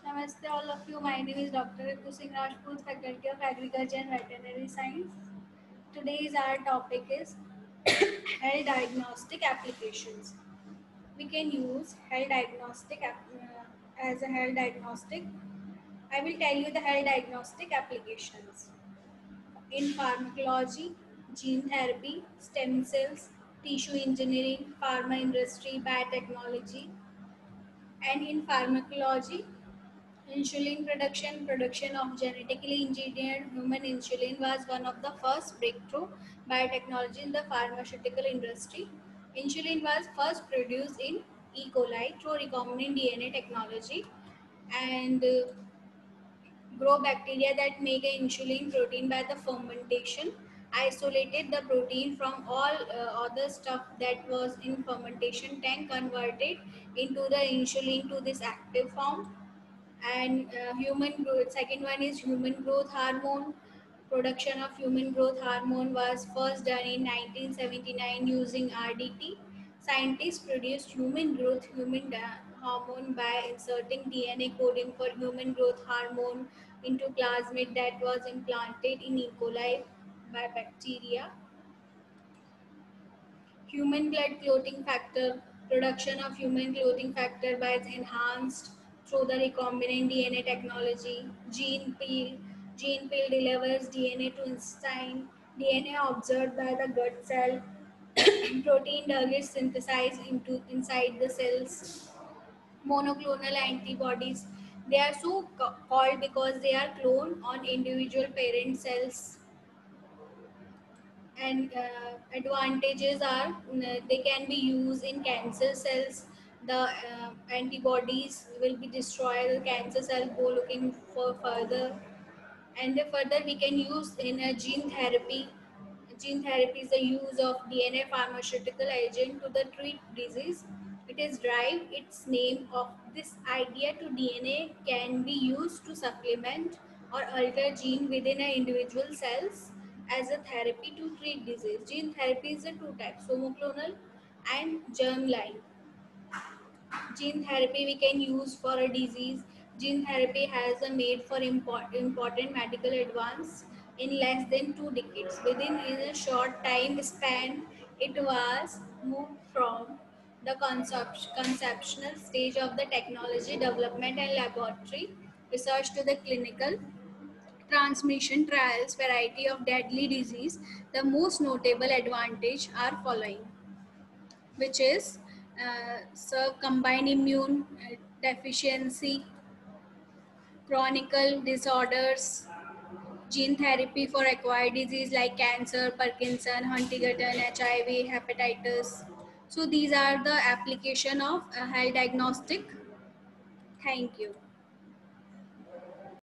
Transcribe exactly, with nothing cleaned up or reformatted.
Namaste all of you. My name is Doctor Ritu Singh Rajput, Faculty of Agriculture and Veterinary Science. Today's our topic is health diagnostic applications. We can use health diagnostic app- uh, as a health diagnostic. I will tell you the health diagnostic applications in pharmacology, gene therapy, stem cells, tissue engineering, pharma industry, biotechnology, and in pharmacology, insulin production, production of genetically engineered human insulin was one of the first breakthrough biotechnology in the pharmaceutical industry. Insulin was first produced in E. coli through recombinant D N A technology and uh, grow bacteria that make a insulin protein by the fermentation isolated the protein from all uh, other stuff that was in fermentation tank, converted into the insulin to this active form. And uh, human growth, second one is human growth hormone. Production of human growth hormone was first done in nineteen seventy-nine using R D T. Scientists produced human growth human da- hormone by inserting D N A coding for human growth hormone into plasmid that was implanted in E. coli by bacteria. Human blood clotting factor, production of human clotting factor by enhanced through the recombinant D N A technology. Gene peel, gene peel delivers D N A to intestine. D N A observed by the gut cell. Protein does is synthesized into inside the cells. Monoclonal antibodies. They are so ca- called because they are cloned on individual parent cells. And uh, advantages are uh, they can be used in cancer cells. The uh, antibodies will be destroyed, the cancer cell go looking for further. And further we can use in a gene therapy. Gene therapy is the use of D N A pharmaceutical agent to the treat disease. It is derived its name of this idea to D N A can be used to supplement or alter gene within an individual cells as a therapy to treat disease. Gene therapy is a two types, monoclonal and germline. Gene therapy we can use for a disease. Gene therapy has a made for import, important medical advance in less than two decades. Within in a short time span, it was moved from the concept, conceptual stage of the technology development and laboratory research to the clinical transmission trials, variety of deadly disease. The most notable advantage are following, which is uh, so combined immune uh, deficiency, chronic disorders, gene therapy for acquired disease like cancer, Parkinson, Huntington, H I V, hepatitis. So these are the application of uh, health diagnostic. Thank you.